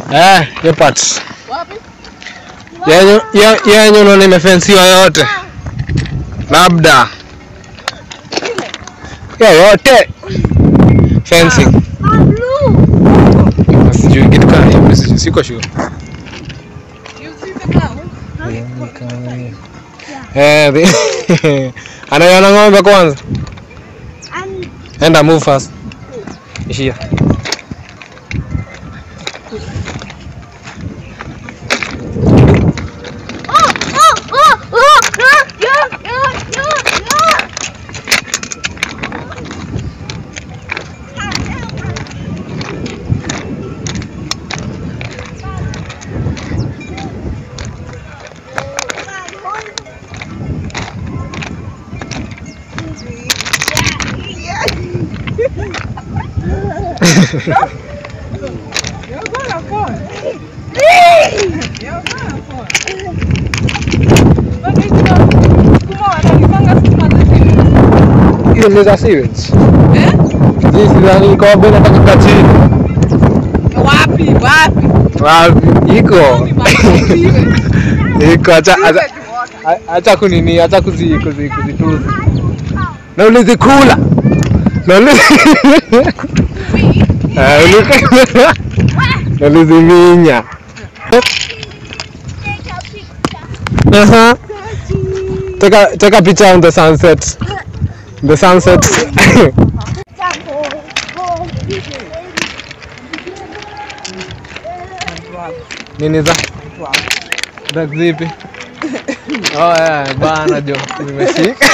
Hiyo parts. Wapi? Yenye unaona imefensiwa yote. Labda. Yote. Fencing. Sijui kitu gani hapo, siko sure. You see the cow? Anaiona ng'ombe kwanza. Enda move fast. Ishia. You're gonna fall. You're gonna fall. But it's not. Come on, Hiyo ni za sewage. Hizi ni kwa bena taka chini. Wapi? Iko. Iko acha kunini, acha kuzituzi. Na ulizikula. Naliziminya. Take a picture on the sunset. The sunset. Nini za? Drug zipi? Bana jo, zimeshika.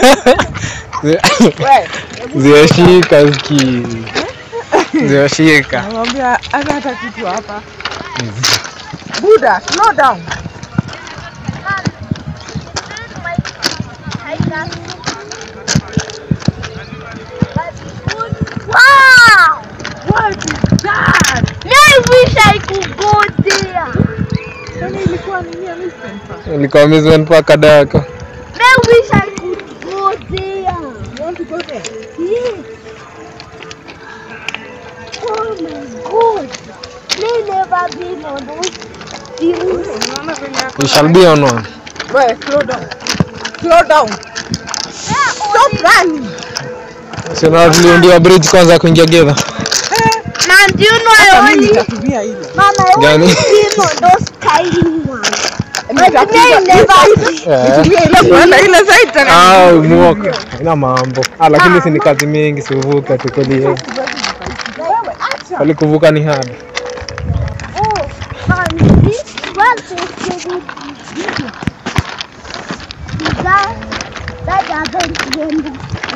Zimeshika ski. Zimeshika. Namwambia hata kitu hapa. Buddha, slow down. Wow! What is that? I wish I could go there. Ilikuwa nini amusement park? Ilikuwa amusement park kadako. I wish I could go there. You want to go there? Yes. Oh my God. They never been on those views. We shall be on one. Wait, slow down. Slow down. Stop running. So now ndio bridge kwanza kuingia Gedha. Mom, do you know I only Mama, I Gani? only been on those tiny ones. But they never Muoka. Ina mambo. Lakini si ni kazi mingi sivuka tukolie. Walikuvuka ni hard. Oh, Mom, this one is that doesn't end.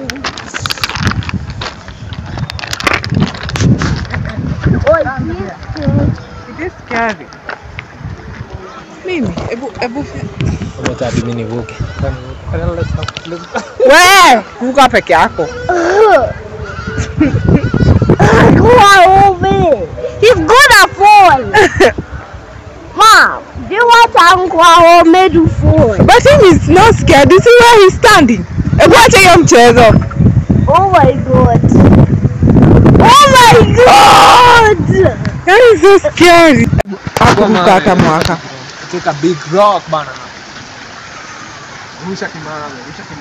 Oh, It is scary. Mimi, ebu. Wacha mimi nivuke. Wewe, vuka peke yako. He's gonna fall. Mom, do you want Uncle made to fall? But him is not scared. You see where he's standing? Ebu acha hiyo mchezo. Oh my God. Oh my God. That is so scary. Hakuruka hata mwaka. Take a big rock bana. Rusha kimama.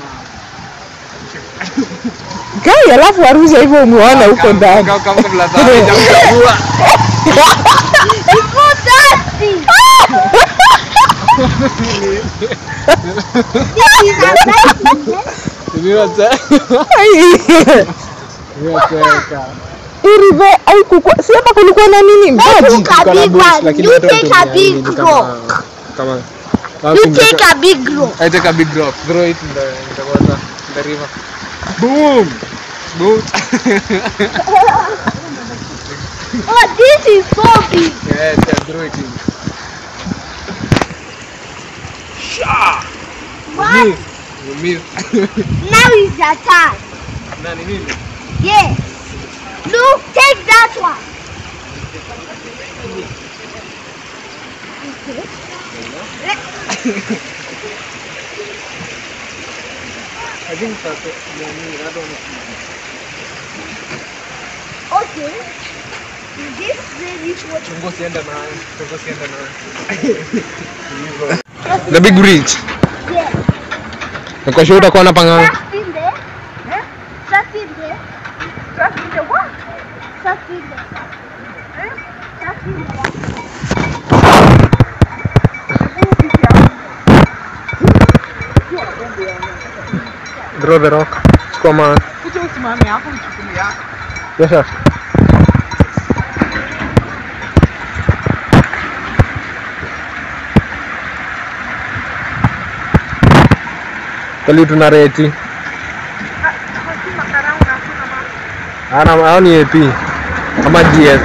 Kai, alafu arusha hivyo muone huko ndani. Kama blaza hajamchagua. It's so dusty. Irive haikuwa si hapa kulikuwa na nini maji. You take a big rock. Come on. You take a big rock. I take a big rock. Throw it in the water, in the river. Boom! Boom! Oh, this is so big. Yeah, throw it in. Sha! What? You miss. Now it's your turn. Nani nini? Yes. Look, take that one. I think that's it. I don't know. Okay. Chungo sienda na. The big bridge. Yes. Kwa hiyo utakuwa na panganga. Trust in there. Trust in there. Trust in the what? Trust in there. Trust in there. Draw the rock. Come on. Kuja usimame hapo nichukulia. Yes sir. Kali tunareti. Hao ni AP ama GS.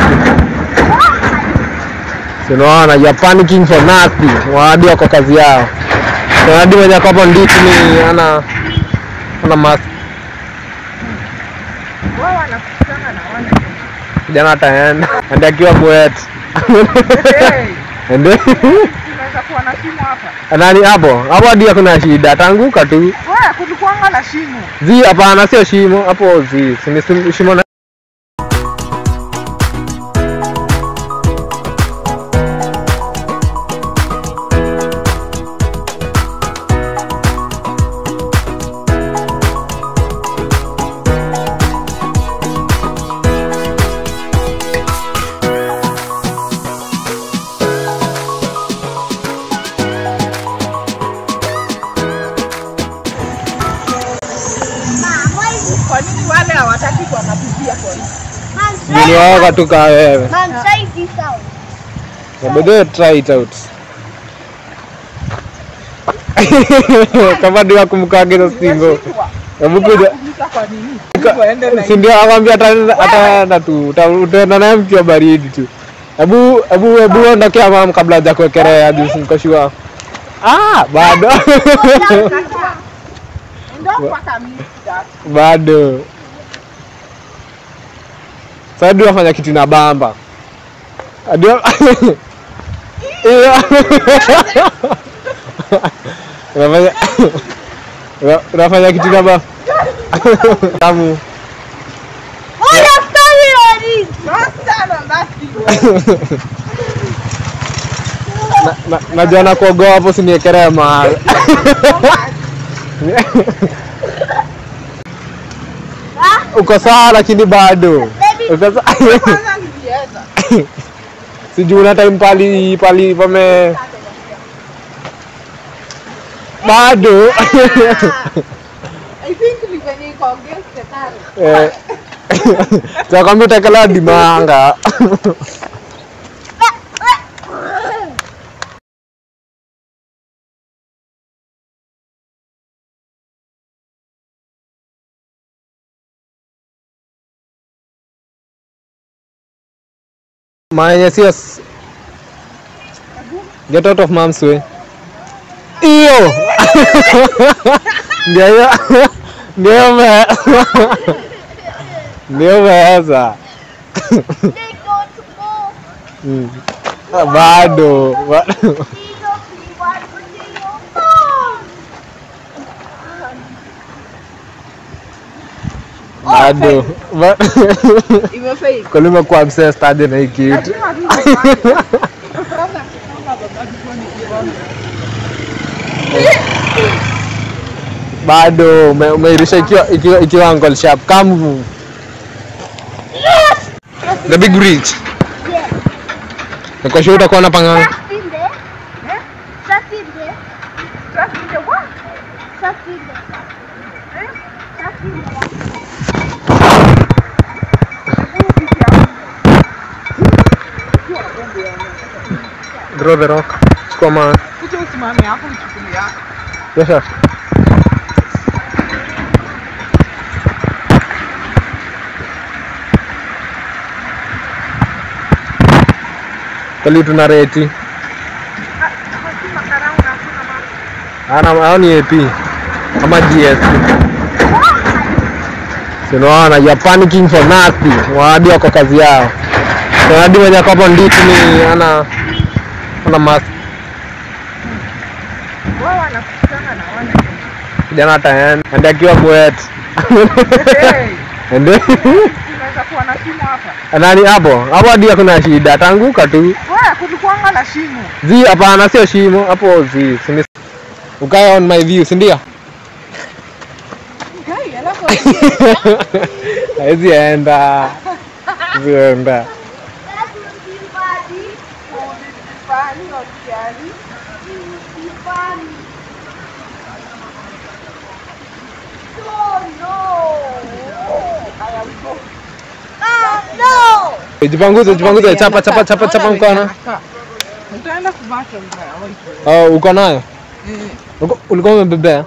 Sinaona ya panicking for nothing. Waadi wako kazi yao. Waadi wenye hapo ndiki ni ana mask. Wao wanakutana na wana. Kijana ataenda. Ndio akiwa mwet. Ndio. Unaweza kuwa na shimo hapa. Nani hapo? Hapo hadi hakuna shida. Tanguka tu. Wewe kulikuwa na shimo. Zi hapana sio shimo. Hapo zi. Si shimo na Kwa nini wale hawataki kuanapigia polisi? niliwaoga tu kwa wewe. Man, try this out. But try it out. Kama ndio kumkagira singo. Hebu kuja. Kwa nini? Si ndio akwambia ataenda tu. Utaenda naye mkiwa baridi tu. Hebu ondokea mama kabla hajakuwekelea hadi usimkashua. Bado. Ndio paka mimi. Bado. Sasa ndio afanya kitu na bamba. Ndio. Unafanya kitu na bamba. Tamu. Najua nakuogoa hapo siniekelea mahali. Uko sawa lakini bado. Uko sawa. Sijui una time pali pame. Bado. I think ni venye iko against the current. Takwambia utakala dimanga. Yes. Get out of mom's way. Iyo. Ndio meza. Bado. Bado. Imefail. Kwa nini kwa obsessed hadi na hiki kitu? Bado umeirisha ikiwa angle sharp. Come. The big bridge. Yes. Kwa hiyo utakuwa na panganga. Trust in there. Trust in there. Trust in the what? Trust in there. Trust in there. Draw the rock. Come on. Kuja usimame hapo nichukulia. Yes sir. Kali tunareti. Hao ni AP ama GS. Sinaona ya panicking for nothing. Waadi wako kazi yao. Waadi wenye hapo ndiki ni ana mask. Wao wanakutana na wana. Kijana ataenda. Ndio akiwa mwet. Ndio. Unaweza watakuwa na shimo hapa. Nani hapo? Hapo hadi hakuna shida. Tanguka tu. Wewe kulikuwa na shimo. Zi hapana sio shimo. Hapo zi. Ukae on my view, si ndio? Gai alafu. Hizi enda. Zienda. Jipanguze chapa mkono. Utaenda kubata mbaya. Uko nayo? Ulikuwa umebebea?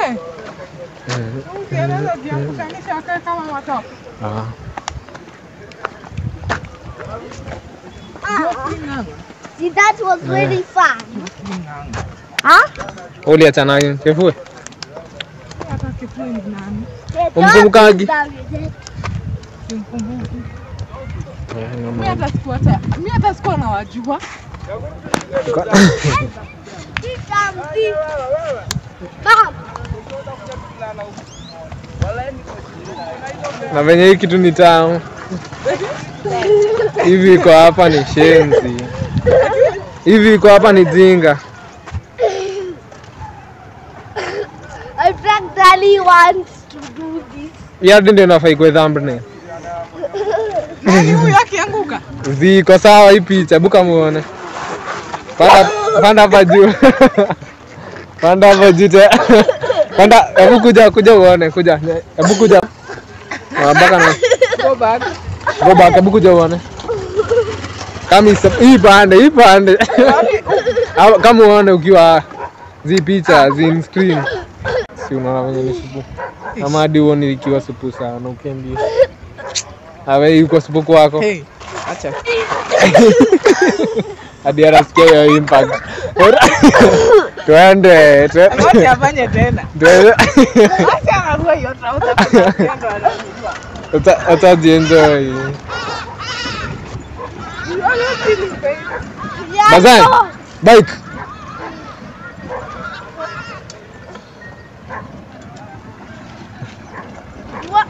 Ukianza kujiangukanisha akae kama watoto. See, that was really fun. Huh? Uliachana nayo, kefue? Hata kifua ni nani? Umkumbukaji? Mimi hata sikuwa na wajua. Na venye hii kitu ni tamu. Hivi iko hapa ni shenzi. Hivi iko hapa ni jinga. I practically wants to do this. Yadi ndio nafai kwa thumbnail. Nani huyu akianguka? Ziko sawa hii picha, buka muone. Panda hapa juu. Panda hapa juu. Panda, hebu kuja uone, kuja. Hebu kuja. Mpaka na Go back. Go back, hebu kuja uone. Kama hii pande. Kama uone ukiwa zi picha, zi screen. Si unaona venye ni supu. Kama hadi uone ikiwa supu sana ukiambia. Awe yuko supu kwako. Hey, acha. Hadi anasikia hiyo impact. Twende. Ngoja afanye tena. Acha arua hiyo trauza kwa kendo anajua. Utajienjoy. Yeah, Bazan, no. bike. What?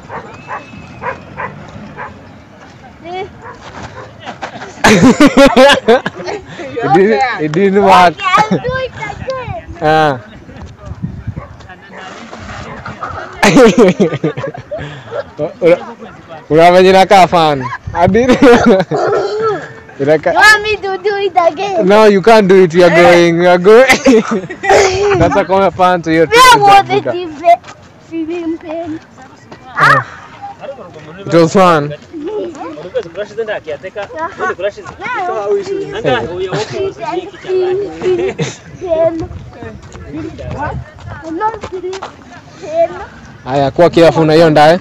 It didn't work. Okay, I'll do it again. Unafanya inakaa fun. Hadi You want me to do it again? No, you can't do it. You are going. That's a comment fun to you. Where was the feeling pain? It was fun. Haya, kuwa careful na hiyo ndaye.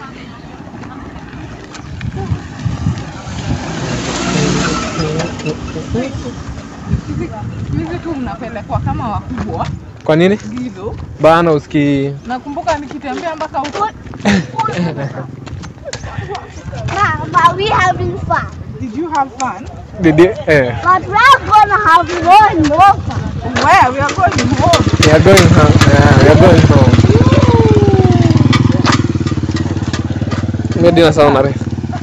Hizi tu mnapelekwa kama wakubwa. Kwa nini? Gizo. Bana uski. Nakumbuka nikitembea mpaka huko. But we having fun. Did you have fun? Did you? But we're gonna have more and more fun. Where? We are going home. We are going home. Yeah, we are going home. Ngedi na sauna re.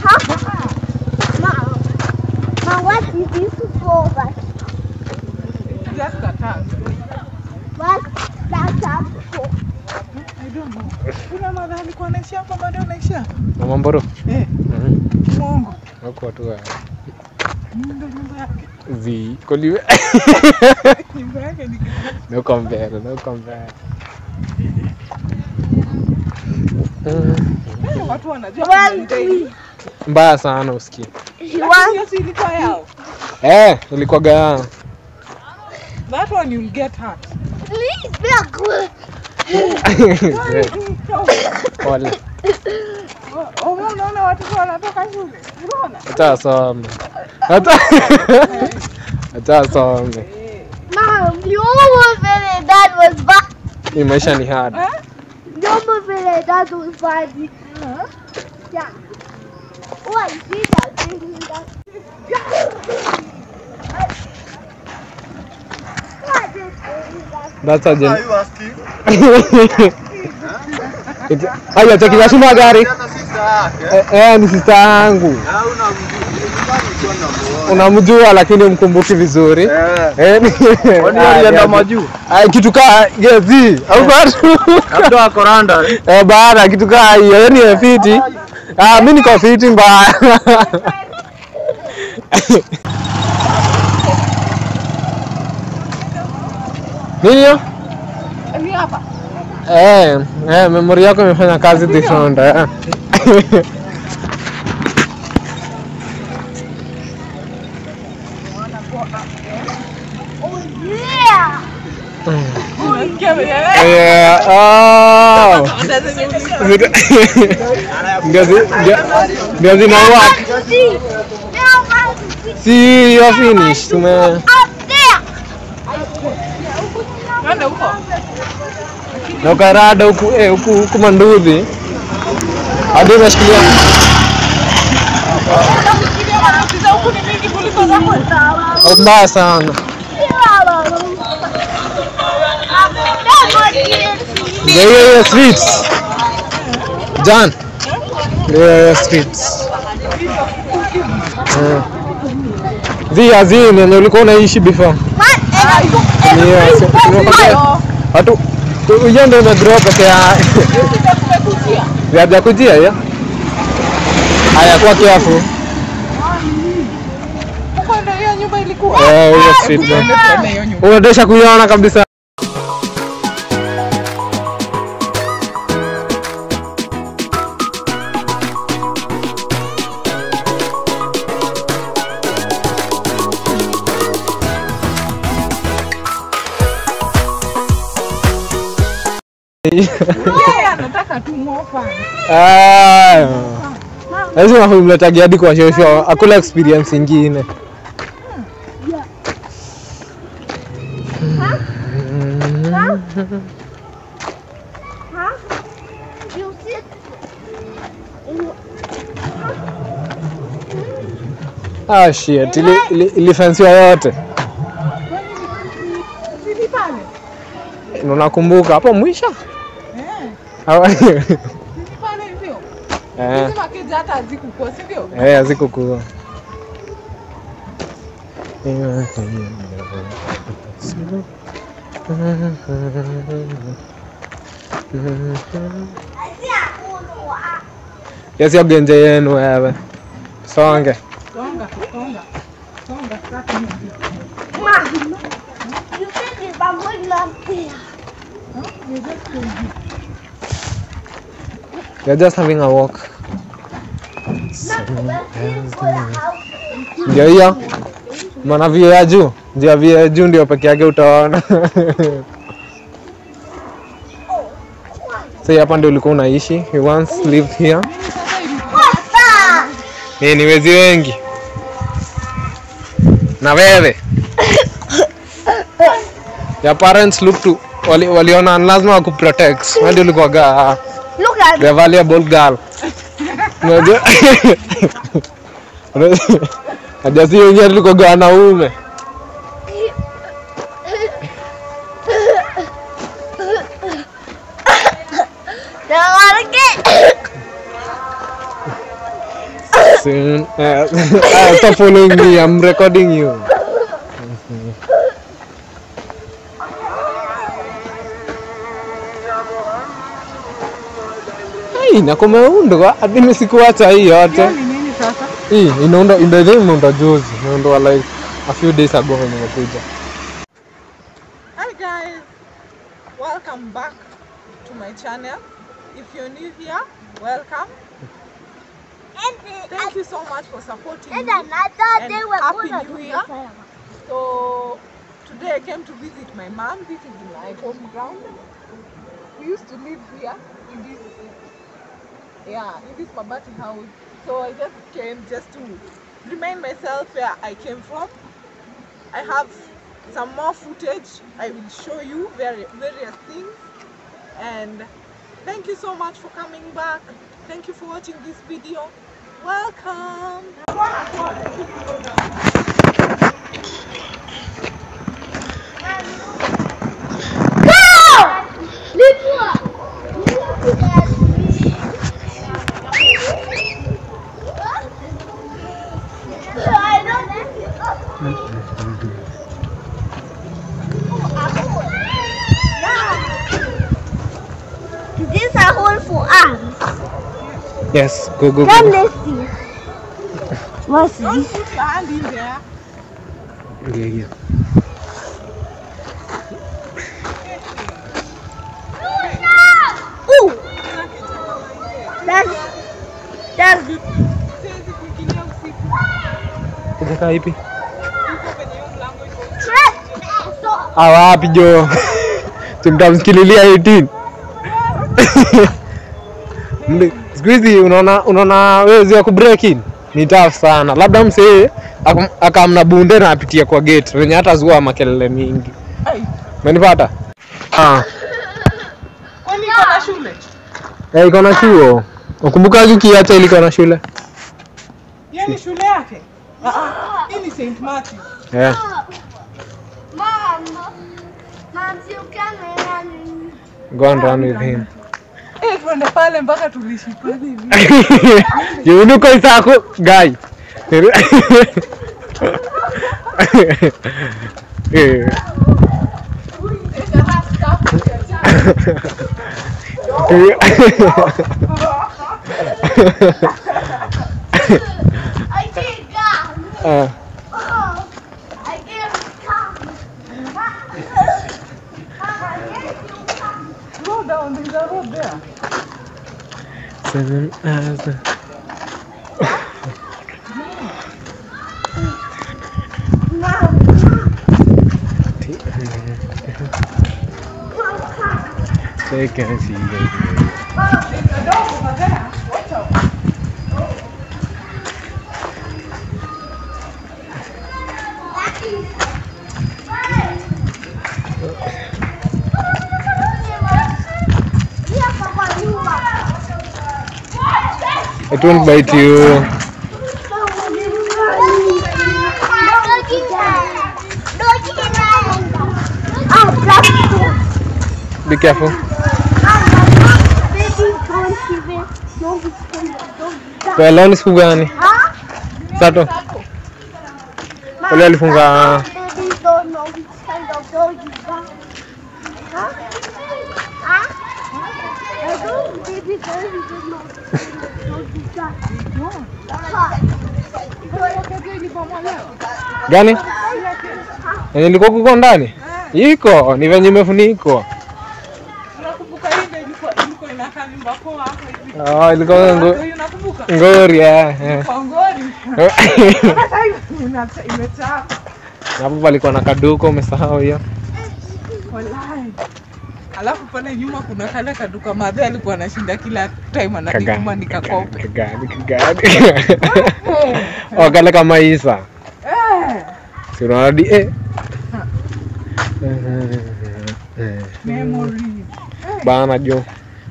Mom, what is this for? Just a tag. What's that for? I don't know. Kuna madha alikuwa anaishia hapa bado anaishia? Na Mamboro. Mwongo. Wako watu wa Nyumba yake. zi koliwe. Nyumba yake ni No compare. watu wanajua kuna ndege. Mbaya sana usikie. Yes, ilikuwa yao. Ilikuwa gaya. That one you'll get hurt. Please be a good. Pole. Unaona watoto wanatoka shule. Unaona? Acha some. Acha some. Mom, you almost said that was bad. Hii maisha ni hard. You almost said that was bad. Yeah. Oh, I see that thing. That's a gen. Aya, cheki ya shuma gari. Ni sister yangu. Unamjua lakini mkumbuki vizuri. Walienda majuu. Kitu kaa gezi au watu. Labda koranda. Baada kitu kaa hiyo yani fiti. Mimi niko fiti mbaya. Nini? hapa. Memory yako imefanya kazi different. Ndio zinawaka. See, you're finished, man. Na karada huku manduthi. Hadi unashikilia. Mbaya sana. Yeah, streets. John. Yeah, streets. Azini yenye ulikuwa unaishi before. Watu ujende na drop ya ya kujia ya. Haya kwa kiafu. Huko ndio hiyo nyumba ilikuwa. Hiyo street. Unadesha kuiona kabisa. Nataka tu mofa. Lazima humleta hadi kwa show akula experience nyingine. Shit, ilifensiwa yote. Unakumbuka hapo mwisho? Pale hivyo. Sema keja hata hazikukua, si ndio? Hazikukua. Yes, ya genje yenu wewe. Songa. Songa. Ma, you think if I'm going up there? You're just having a walk. Ndio hiyo. Maana view ya juu. Ndio view ya juu ndio peke yake utaona. Sasa hapa ndio ulikuwa unaishi. You once lived here. Ni wezi wengi. Na wewe. Your parents look to waliona lazima wakuprotect. Ndio ulikuwa Look at the valuable girl. Ajasi yeye alikuwa wanaume. Soon, stop following me. I'm recording you. Na kumeundo hadi mimi sikuacha hii yote. Nini sasa? Hii inaunda juzi. Inaunda like a few days ago when nimekuja. Hi guys. Welcome back to my channel. If you're new here, welcome. Thank you so much for supporting me. And Happy New Year. So today I came to visit my mom. This is my home ground. We used to live here in this Mabati house. So I just came just to remind myself where I came from. I have some more footage. I will show you various things. And thank you so much for coming back. Thank you for watching this video. Welcome. Is this a hole for us? Yes, go. Come, let's see. What's Don't this? put your hand in there. Yeah. Ooh! That's Siwezi kuingilia usiku. Kutoka ipi? Uko kwenye hiyo mlango iko. Wapi jo? Tumtamsikililia 18. Siku hizi unaona wewe ku break in ni tough sana. Labda msee akamna bunde na apitia kwa gate. Wenye hata zua makelele mingi. Umenipata? Kwani iko na shule? Iko na chuo. Ukumbuka ukiacha ilikuwa na shule? Hiyo ni shule yake? Hii ni St. Martin. Yeah. Mom, you can run. Go and run with him. Tuende pale mpaka tulishi pale hivi. Yunuko isako guy. I can't go. I can't come. Go down, there's a road there. 7 hours. They can see you. There's a dog over there. Watch out. It won't bite you. Be careful. Well, ni siku gani? Sato. Wale alifunga gani? Ilikuwa kuko ndani? Iko, ni venye imefunikwa. Unakumbuka ile ilikuwa inakaa nyumba poa hapo hivi. Ilikuwa Unakumbuka? ngori Ngori. Sasa hivi imechapa. Hapo palikuwa na kaduka, umesahau hiyo. Wallahi. Alafu pale nyuma kuna kale kaduka madhe alikuwa anashinda kila time ananituma nikakope. Kagani. Kale kama Isa. Si unaona Memory. Bana jo.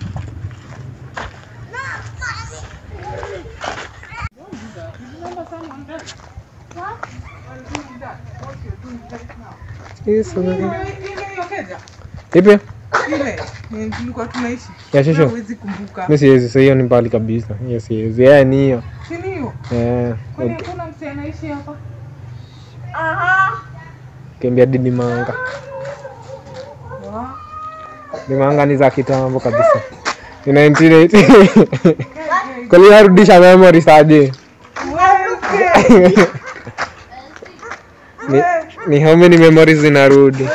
Ipi? Ile tulikuwa tunaishi. Ya shosho. Huwezi kumbuka. Mimi siwezi, sasa hiyo ni mbali kabisa. Hiyo siwezi. Ni hiyo. Si hiyo? Okay. Kuna mtu anaishi hapa. Kimbia dini manga. Dimanga ni za kitambo kabisa. Ni 1980. Kwa hiyo harudisha memory saje. Ni how many memories zinarudi?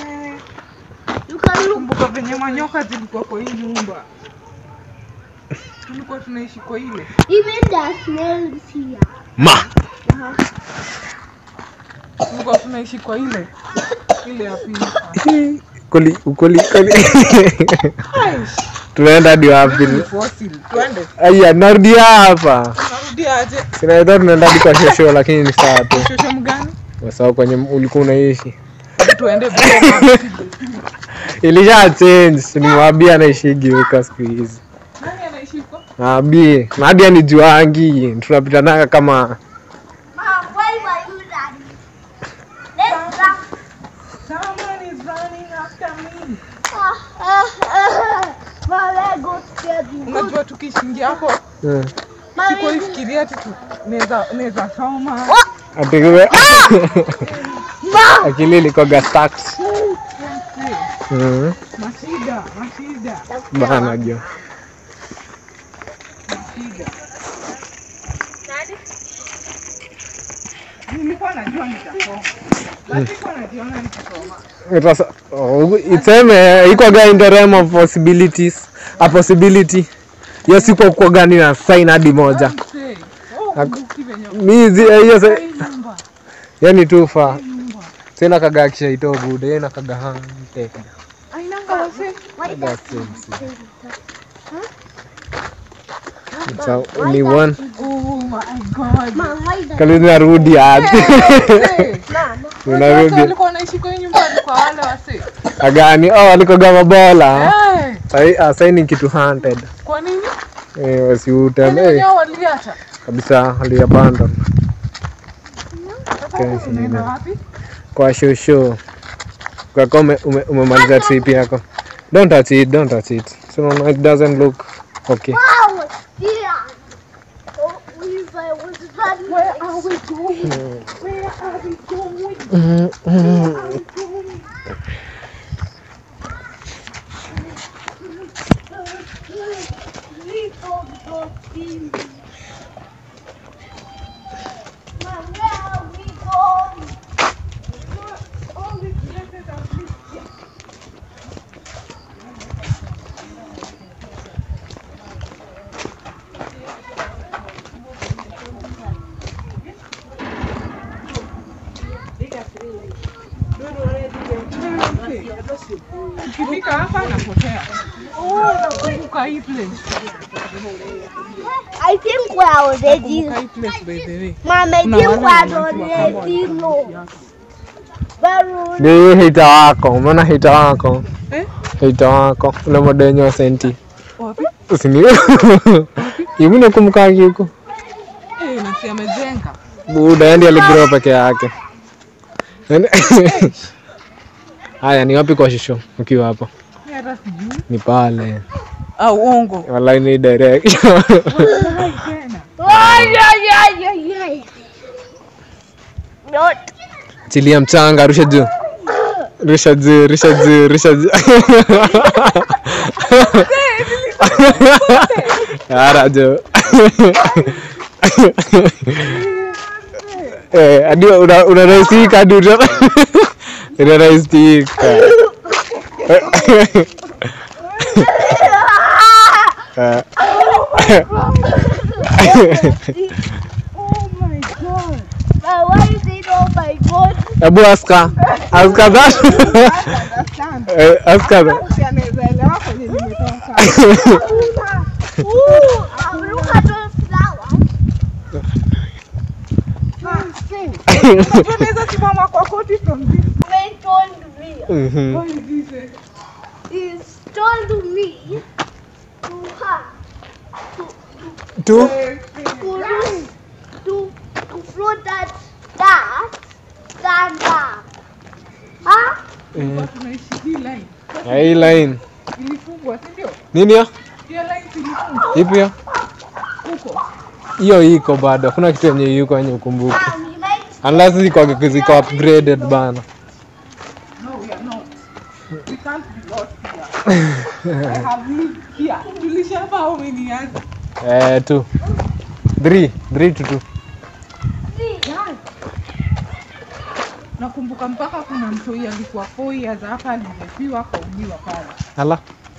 Kumbuka venye manyoka zilikuwa kwa hii nyumba. Tulikuwa tunaishi kwa ile. Even the smell is here. Tulikuwa tunaishi kwa ile. Ile ya pili. Ukoli. Tunaenda hadi wapi? Twende. Aya, narudia hapa. Tunarudi aje? Sinaenda tunaenda hadi kwa shosho lakini ni sawa tu. Shosho mgani? Kwa sababu kwenye ulikuwa unaishi. Tuende Ilisha change, nimwambia anaishigi huko siku hizi. Nani anaishi huko? Nabii, Nadia ni juangi, tunapitana kama Mom, why were you running? Let's run. Someone is running after me. Mom, let's go together. Unajua tukishingia hapo, siko ifikiria ati naweza soma. Atiwe. Akili ilikuwa stacked. Mashida. Bana jo. Nilikuwa najua nitasoma. Nilikuwa najiona nitasoma. Iteme iko gani in the realm of possibilities? A possibility. Hiyo siku kwa gani na sign hadi moja. Mimi hiyo sasa. Yani tu fa. Tena kaga kisha itogo bude na kaga hante. Ainanga wase. So only one. Oh my god. Kalini arudi aje. Unarudi. Alikuwa anaishi kwa nyumbani kwa wale wase. Agani alikuwa gama bola. Sasa ni kitu haunted. Kwa nini? Wasiuteme. Waliacha. Kabisa aliabandon. Unaenda wapi? Kwa shosho. Kwa kama umemaliza trip yako. Don't touch it. So no, it doesn't look okay. Wow, yeah. Oh, Levi was running. Where are we going? Ukifika hapa napotea. Nakumbuka hii place. I think we're already. Nakumbuka hii place by the way. Mom, I think we're already low. Ni hita wako, umeona hita wako? Hita wako, ule modenyo wa senti. Wapi? Usini. Hivi nakumbuka yuko. Na si amejenga. Buda ndiye aligrow peke yake. Haya ni wapi kwa shisho ukiwa hapo? Hata sijui. Ni pale. Uongo. Wallahi ni direct. Not. Chilia mchanga, rusha juu. Rusha juu. Arajo. Hadi unarahisika hadi unarahisika. Oh my god. Why is it oh my god? Abu aska that. Aska that. Sianaelewa kwenye nimetoka. Look at those flowers. Unaweza simama kwa koti from this. They told me. What is this? He told me Tu. to float that stand up. Huh? Tunaishi hii line. Hii line. Ilifungwa, si ndio? Nini hiyo? Hiyo line ilifungwa. Ipi hiyo? Huko. Hiyo iko bado. Kuna kitu yenye yuko yenye ukumbuke. You might Unless ziko upgraded bana. No, we are not. We can't be lost here. I have lived here. Tulisha hapa how many years? 2. 3 to 2. Nakumbuka mpaka kuna mtoi alikuwa 4 years hapa alijepiwa kauliwa pale. Hala.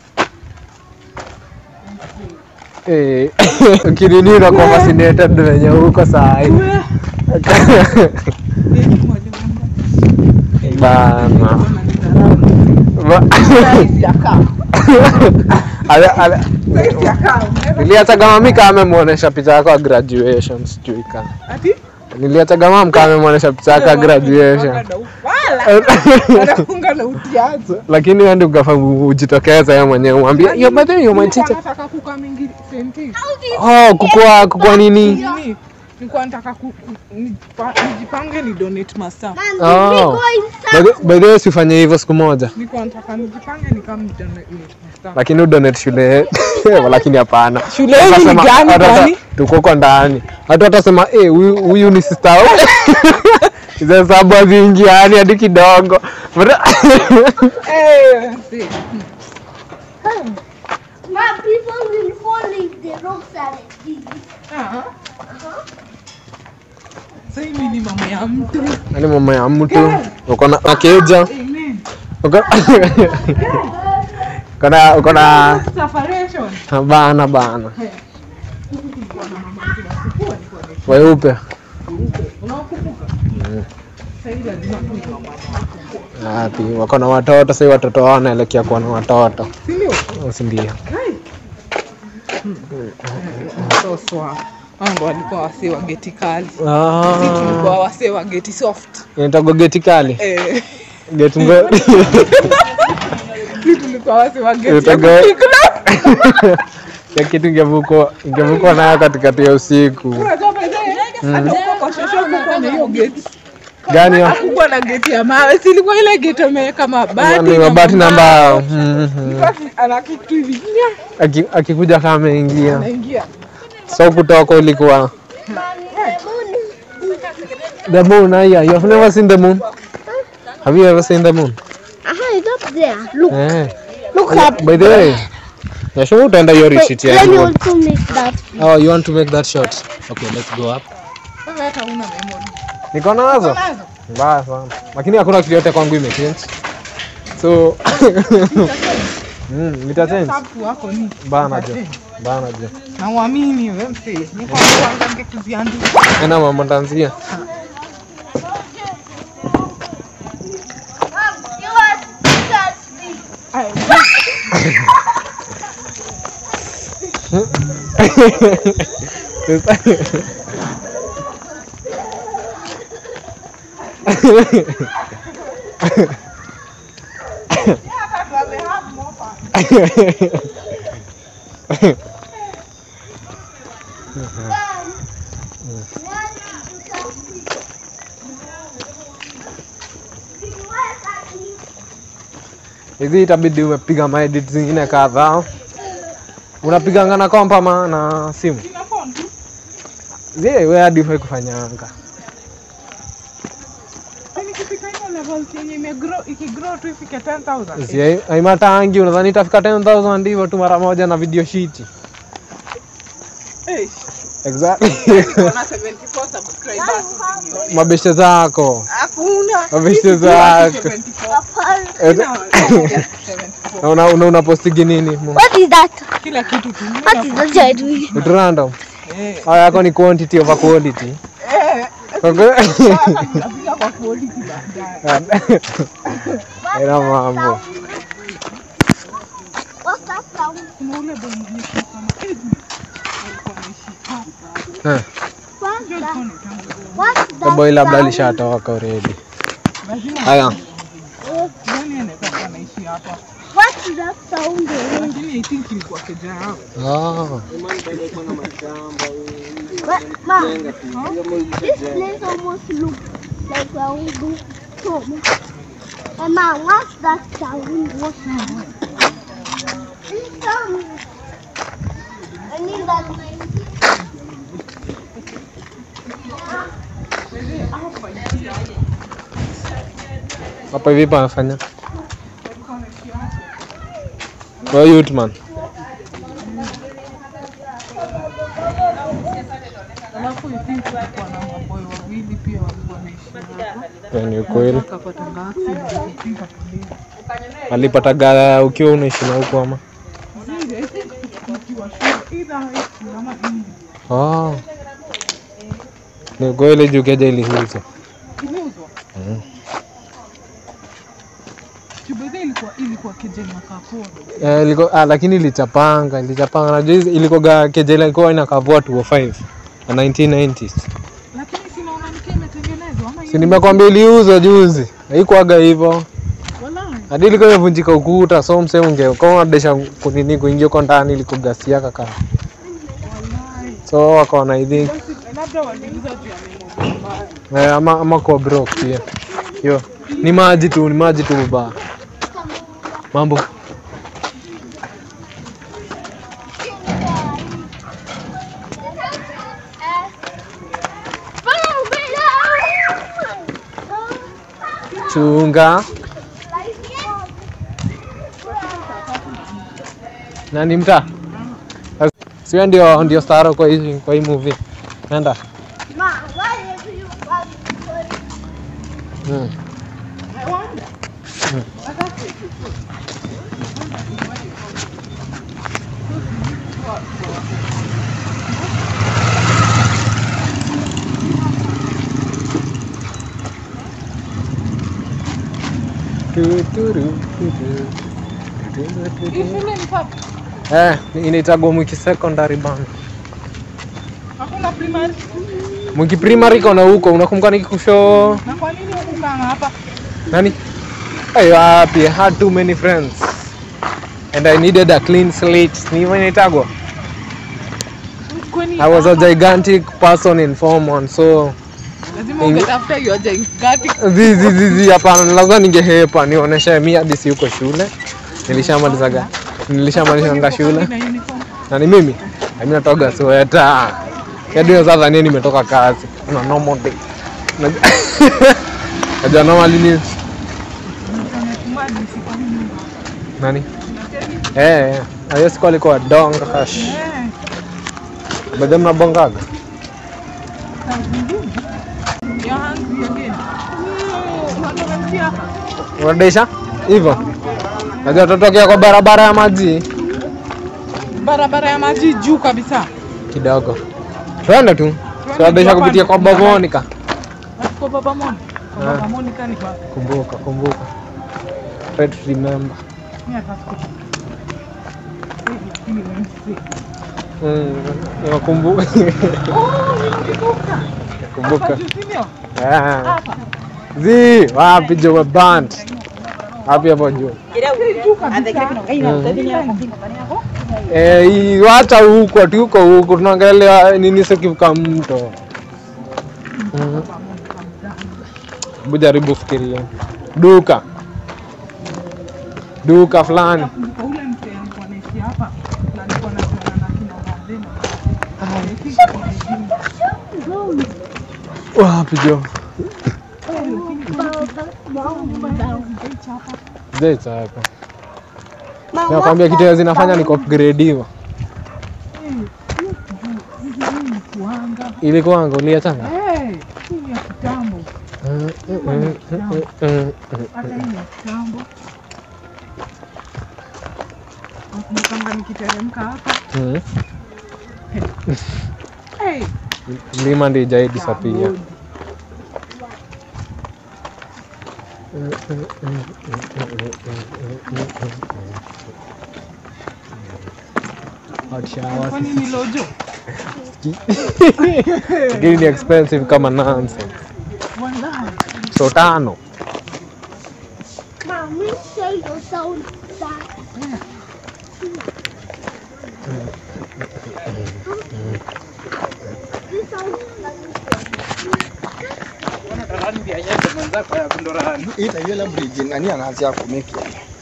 Ukinini unakuwa fascinated wenye huko saa hii. Bana. Niliacha kama mimi kama amemuonesha picha yako ya graduation sijui kama. Ati? Niliacha kama mimi kama amemuonesha picha yako ya graduation. Anafunga na utiazo. Lakini wewe ndio ukafahamu ujitokeza wewe mwenyewe umwambie hiyo bado hiyo mwanchicha. Nataka kuka mingi senti. Kukua nini? Nilikuwa nataka nijipange ni donate master. Oh. By the way usifanye hivyo siku moja. Nilikuwa nataka nijipange ni kama donate master. Lakini udonate shule lakini hapana. Shule hii ni gani kwani? Tuko kwa ndani. Watu watasema huyu ni sister. Hizo sababu haziingiani hadi kidogo. My people will fall if the rocks are big. Sasa mimi ni mama ya mtu. Ani mama ya mtu. Uko na keja. Amen. Uko na Separation. Bana. Weupe. Unakumbuka? Sasa lazima tu mama. Ati wako na watoto sasa, watoto wao wanaelekea kuwa na watoto. Si ndio? Soswa. Ando walikuwa wasee wa geti kali. Sisi tulikuwa wasee wa geti soft. Inaitwa geti kali. Geti ngo. Sisi tulikuwa wasee wa geti. Ya kitu ingevukwa nayo katikati ya usiku. Kwa shosho kulikuwa na hiyo geti. Gani hiyo? Hakukuwa na geti ya mawe. Si ilikuwa ile geti ameweka mabati. Ni mabati na mbao. Ana kitu hivi. Akikuja kama ameingia. Anaingia. So kutoka ulikuwa the moon. You have never seen the moon? Have you ever seen the moon? It's up there. Look. Look up. By the way, Yashu, utaenda hiyo receipt ya. Let me also make that. Oh, you want to make that shot? Okay, let's go up. Wewe hata una memory. Niko nazo. Mbaya sana. Lakini hakuna kitu yote kwangu imechange. So nitachange. Sababu wako ni Bana je. na uamini wewe msee. Niko kwanza ngekuziandika. Ena mama ndanzia. Hizi itabidi umepiga maedit zingine kadhaa. Unapiganga na kompa na simu? Wewe hadi ufai kufanyanga. Nikifika hiyo level yenye ikigrow tu ifike 10,000. Haimatangi, unadhani itafika 10,000 ndivyo tu mara moja na video sheet. Exactly. Kuna 74 subscribers. Mabeshe zako. Hakuna. Mabeshe zako. Una postigi nini? What is that? Kila kitu tu. What is that you're doing? It's random. Haya yako ni quantity over quality. Napiga kwa quality baadaye. Ina mambo. What's that sound? Kuna ule boy mwenye kama What's The boy labda alishatoka already. Haya. Nani anataka anaishi hapa? What's that sound? Lakini I think ilikuwa keja yao. Ma, this place almost looks like where we do home. And ma, what's that sound? What's that? This sound. I need that. Hapa hivi panafanya. Kwa youth man. Alafu I think kulikuwa na maboy wawili pia walikuwa wanaishi hapa. Ni kweli. Akapata ngasi ndio Alipataga ukiwa unaishi na huko ama? Ni kweli juu keja iliuzwa. Ilikuwa keja inakavua. Lakini ilichapanga. Najua ilikuwa keja ilikuwa inakavua 205 na 1990s. Lakini si naona nikiwa imetengenezwa ama si nimekwambia iliuzwa juzi. Haikuaga hivyo. Wallahi. Hadi ilikuwa imevunjika ukuta, so mse kama unadesha kunini kuingia kwa ndani ilikugasia kaka. Wallahi. So wakaona I think Labda waliuza tu ya memo. Ama kwa broke pia. Yo, ni maji tu baba. Mambo. Chunga. Nani mta? Sio ndio star kwa hii movie. Nenda. Ma, why do you want I wonder. Inaitagwa Mwiki Secondary bana. Hakuna primary. Mwiki primary iko na huko, unakumbuka nikikusho? Na kwa nini huko hapa? Nani? I had too many friends. And I needed a clean slate. Ni inaitagwa. I was a gigantic person in form 1, so lazima ungetafuta hiyo gigantic. Zizi hapana, lazima ningehepa nionyeshe mimi hadi si yuko shule. Nilishamaliza shule. Na ni mimi natoka sweta. Ndio sasa nini nimetoka kazi. Una normal day. Najua normally ni nani? Ayo siku alikuwa donga cash. Bado mnabongaga. Unadesha? Hivyo. Najua tutokea kwa barabara ya maji. Barabara ya maji juu kabisa. Kidogo. Twende tu. Tunadesha kupitia kwa Baba Monica. Kwa Baba Monica. Kwa Baba Monica ni kwa. Kumbuka. Try to remember. Nakumbuka. Kumbuka. Zi, wapi jo band? Wapi hapo juu? Wacha huko tuko tunaangalia nini sikivuka mto. Hebu jaribu fikiria. Duka fulani. Wapi jo? Zeta hapa. Nakwambia kitu zinafanya niko upgrade hiyo. Ile kwangu ni hata. Hii ya kitambo. Hata hii ya kitambo. Kama nikiteremka hapa. Mlima ndio jai disappear. Kwa nini lojo? Ni expensive kama nonsense. So tano. Mom, we say you sound sad. Ita yule bridge nani anaanza kumeki.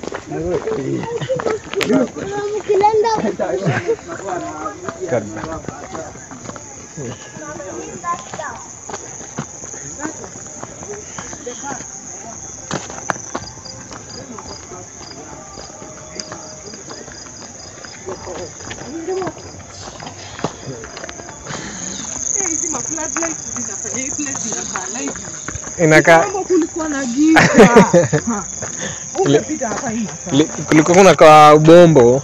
Inakaa kulikuwa na giza. Ukipita hapa hii. Kulikuwa kuna kwa bombo.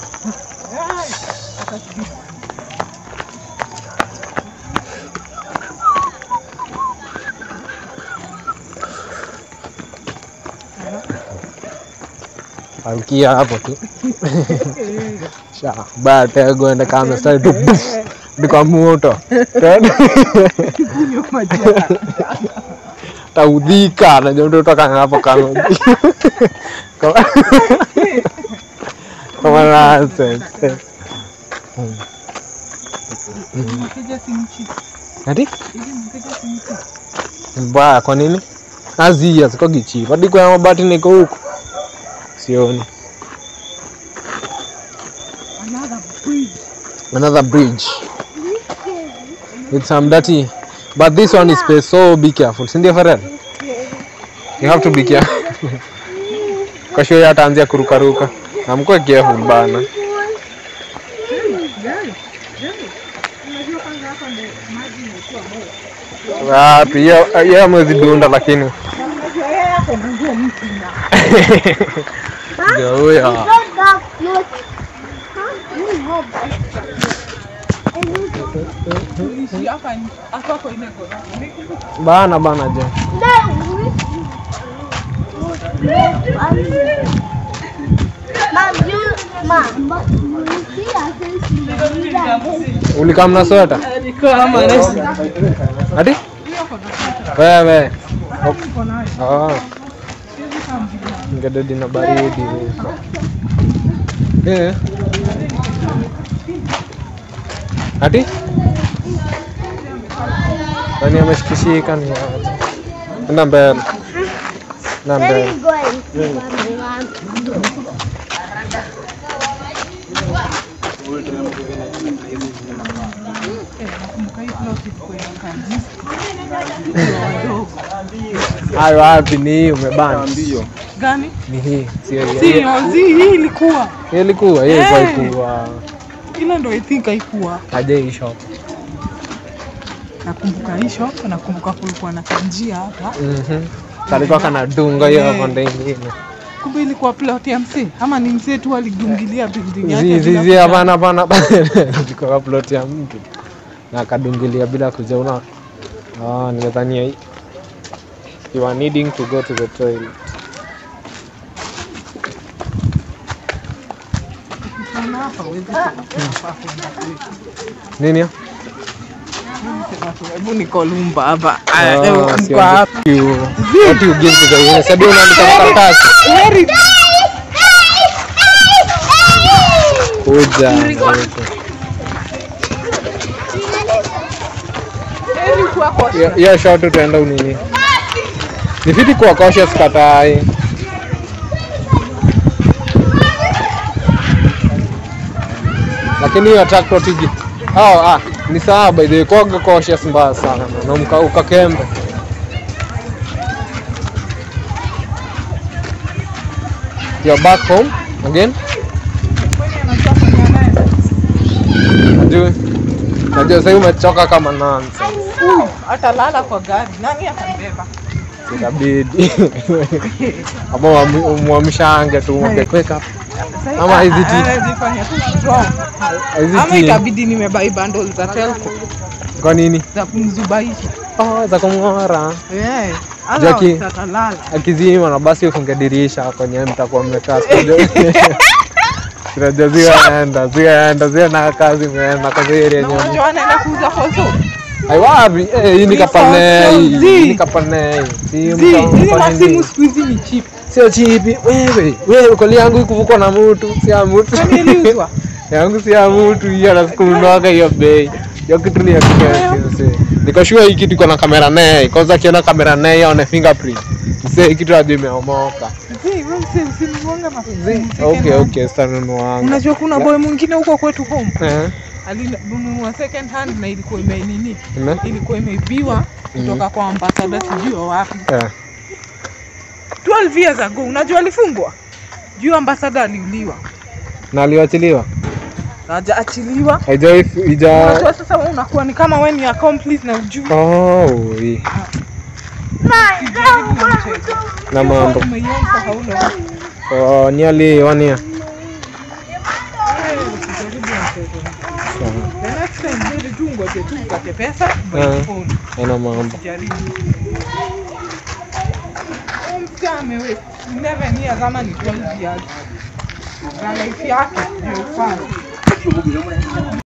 Alkia hapo tu. Sha, baada kwenda kama style tu. Ndiko moto. Taudika na ndio toka hapo kama. Kama nonsense. Ati? Mbaya kwa nini? Azia ziko gichi. Hadi kwa mabati niko huko. Sioni. Another bridge. With some dirty. But this one is space, so be careful. Sindio Farel? You have to be careful. Kwa show ya ataanzia kuruka. Na mko careful bana. Wapi ya mwezi dunda lakini. Ndio ya. Bana je. Ulikamna sweta? Ati? Wewe. Ngededi na baridi. Ati? Nani ameshikishika ni aje? Nenda mbele. Hayo wapi ni umebana? Ndio. Gani? Ni hii, sio hii. Hii ilikuwa. Ilikuwa, yeye haikuwa. Ile ndio I think haikuwa. Aje hii shop. Nakumbuka hii shop, nakumbuka kulikuwa na kanjia hapa. Kalikuwa kana dunga hiyo hapo ndani. Kumbe ilikuwa plot ya mzee ama ni mzee tu aligungilia building yake. Zizi hapana. Ilikuwa plot ya mtu. Na akadungilia bila kujaona. Ninadhania hii. You are needing to go to the toilet. Nini? Hebu ni Kolumba hapa. What you give to the unit? Sabi unaandika karatasi. Kuja. Ya short tutaenda unini. Ni fiti kwa cautious katai. Lakini hiyo attack protigi. Ni sawa by the way, kwa cautious mbaya sana na ukakembe. You're back home again? Najua sasa umechoka kama nonsense. Atalala kwa gari. Nani atambeba? Itabidi. Ama muamshange tu mkekweka. Ama hizi anazifanya tu strong. Ama itabidi nimebai bundles za Telco. Kwa nini? Za kumzubaisha. Za kumng'ora. Jaki atalala. Akizima na basi ufunge dirisha kwenye mtakuwa mmekaa studio. Zia na kazi mmeenda kazi ile yenyewe. Unajua anaenda kuuza foto. Wapi? Hii ni kapane. Ni kapane. Simu squeeze ni cheap. Sio cheap. Wewe koli yangu ikuvukwa na mtu, si ya mtu. Nimeuzwa. Yangu si ya mtu, hiyo na sikununua hiyo bei. Hiyo kitu ni ya kiasi. Nikashua hii kitu iko na kamera naye. Kwanza kiona kamera naye aone fingerprint. Msee kitu hadi imeomoka. Okay, sitanunua. Unajua kuna boy mwingine huko kwetu home. Alinunua second hand na ilikuwa imeinini. Ilikuwa imeibiwa kutoka kwa ambassador sijui wapi. 12 years ago. Unajua alifungwa? Juu ambassador aliuliwa. Na aliachiliwa? Hajaachiliwa. Unajua sasa wewe unakuwa ni kama wewe ni accomplice na ujui. Na mambo. Nearly 1 year. Ina mambo. Never near kama ni 12 years. Na life yake ndio ufanye.